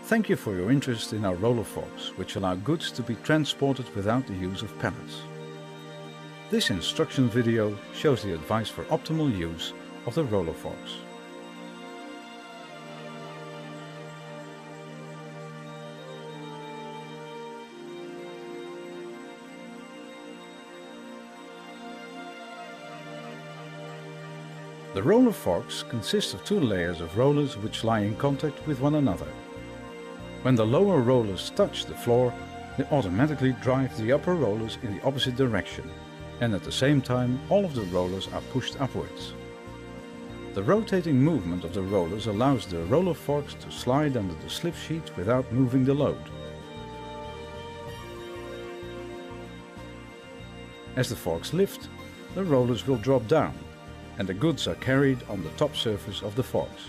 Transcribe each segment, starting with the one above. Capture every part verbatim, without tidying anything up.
Thank you for your interest in our roller forks, which allow goods to be transported without the use of pallets. This instruction video shows the advice for optimal use of the roller forks. The roller forks consist of two layers of rollers which lie in contact with one another. When the lower rollers touch the floor, they automatically drive the upper rollers in the opposite direction, and at the same time all of the rollers are pushed upwards. The rotating movement of the rollers allows the roller forks to slide under the slip sheet without moving the load. As the forks lift, the rollers will drop down, and the goods are carried on the top surface of the forks.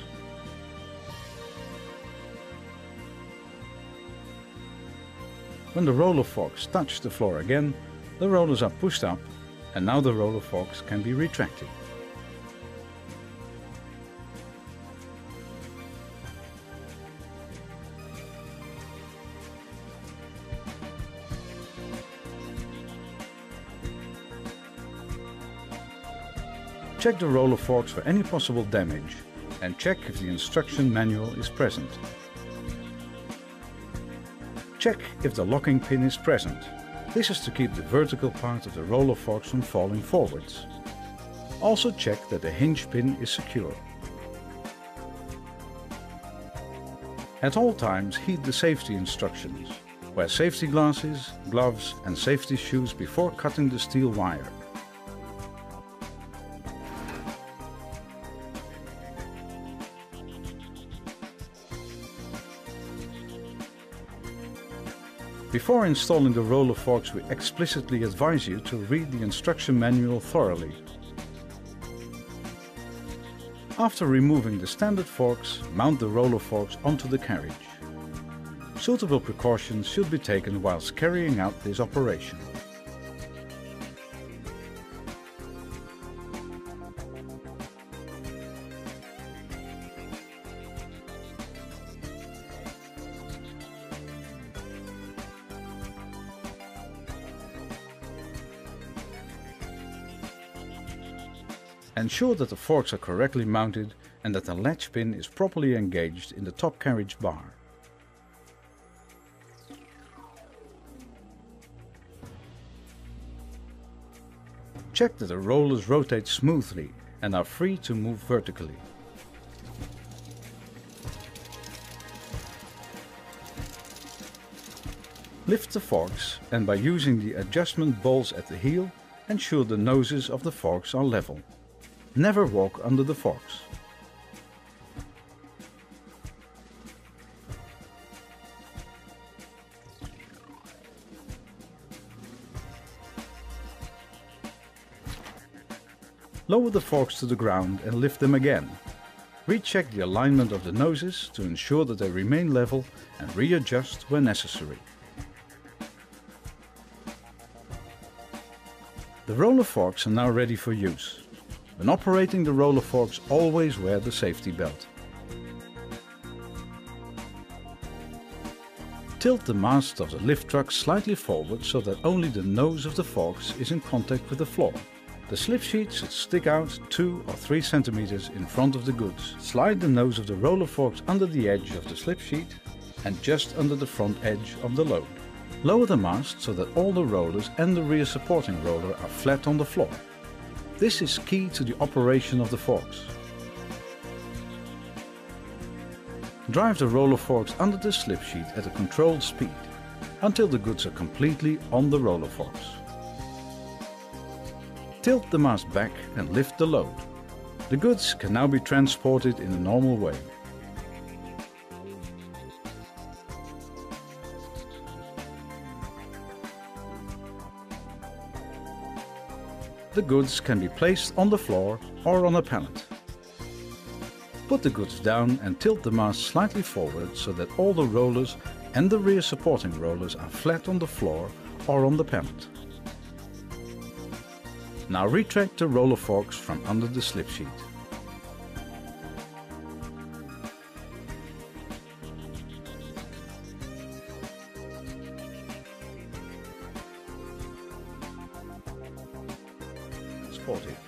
When the roller forks touch the floor again, the rollers are pushed up, and now the roller forks can be retracted. Check the roller forks for any possible damage and check if the instruction manual is present. Check if the locking pin is present. This is to keep the vertical part of the roller forks from falling forwards. Also check that the hinge pin is secure. At all times heed the safety instructions. Wear safety glasses, gloves and safety shoes before cutting the steel wire. Before installing the roller forks, we explicitly advise you to read the instruction manual thoroughly. After removing the standard forks, mount the roller forks onto the carriage. Suitable precautions should be taken whilst carrying out this operation. Ensure that the forks are correctly mounted and that the latch pin is properly engaged in the top carriage bar. Check that the rollers rotate smoothly and are free to move vertically. Lift the forks and by using the adjustment balls at the heel, ensure the noses of the forks are level. Never walk under the forks. Lower the forks to the ground and lift them again. Recheck the alignment of the noses to ensure that they remain level and readjust when necessary. The roller forks are now ready for use. When operating the roller forks, always wear the safety belt. Tilt the mast of the lift truck slightly forward so that only the nose of the forks is in contact with the floor. The slip sheet should stick out two or three centimeters in front of the goods. Slide the nose of the roller forks under the edge of the slip sheet and just under the front edge of the load. Lower the mast so that all the rollers and the rear supporting roller are flat on the floor. This is key to the operation of the forks. Drive the roller forks under the slip sheet at a controlled speed until the goods are completely on the roller forks. Tilt the mast back and lift the load. The goods can now be transported in a normal way. The goods can be placed on the floor or on a pallet. Put the goods down and tilt the mast slightly forward so that all the rollers and the rear supporting rollers are flat on the floor or on the pallet. Now retract the roller forks from under the slip sheet. forty.